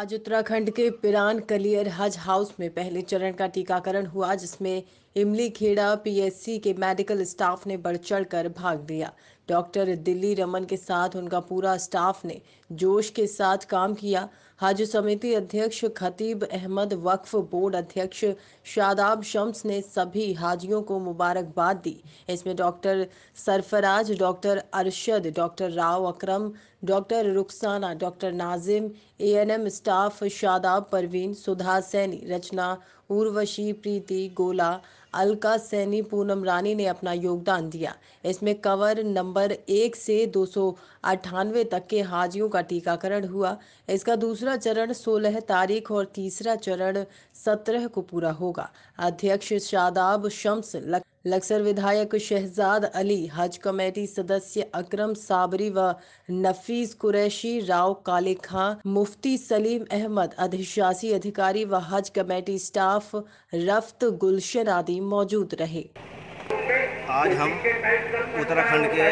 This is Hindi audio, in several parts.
आज उत्तराखंड के पिरान कलियर हज हाउस में पहले चरण का टीकाकरण हुआ, जिसमें इमली खेड़ा पीएचसी के मेडिकल स्टाफ ने बढ़ चढ़कर भाग लिया। डॉक्टर दिल्ली रमन के साथ उनका पूरा स्टाफ ने जोश के साथ काम किया। हज समिति अध्यक्ष खतीब अहमद, वक्फ बोर्ड अध्यक्ष शादाब शम्स ने सभी हाजियों को मुबारकबाद दी। इसमें doctor Sarfaraz, doctor Arshad, doctor Rao Akram, doctor Rukhsana, doctor Nazim, ANM staff Shadab, Parveen, Sudha Saini, Rachna, Urvashi, Preeti, Gola, Alka Saini, Poonam रानी ने अपना योगदान दिया। इसमें कवर नंबर 1 से 298 तक के हाजियों का टीकाकरण हुआ। इसका दूसरा चरण 16 तारीख और तीसरा चरण 17 को पूरा होगा। अध्यक्ष शादाब शम्स, लक्सर विधायक शहजाद अली, हज कमेटी सदस्य अकरम साबरी व नफीस कुरैशी, राव काले खां, मुफ्ती सलीम अहमद, अधिशासी अधिकारी व हज कमेटी स्टाफ रफ्त गुलशन आदि मौजूद रहे। आज हम उत्तराखंड के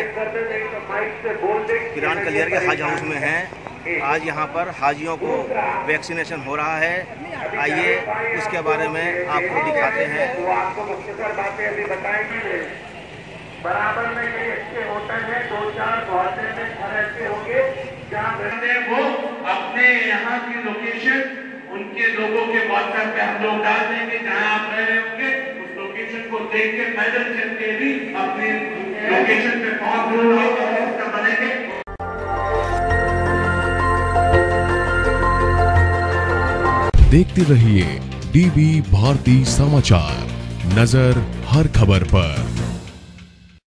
पिरान कलियर के हज हाउस में हैं। आज यहाँ पर हाजियों को वैक्सीनेशन हो रहा है। आइए उसके बारे में आपको दिखाते हैं। बराबर में ये अच्छे होटल है, 2-4 मोहल्ले में घर ऐसे होंगे जहाँ वो अपने यहाँ की लोकेशन उनके लोगों के व्हाट्सएप पे हम लोग डाल देंगे। जहाँ आप रह रहे होंगे उस लोकेशन को देख के पैदल चल के भी अपनी लोकेशन पे पहुंच बनेंगे। देखते रहिए डीबी भारती समाचार, नजर हर खबर पर।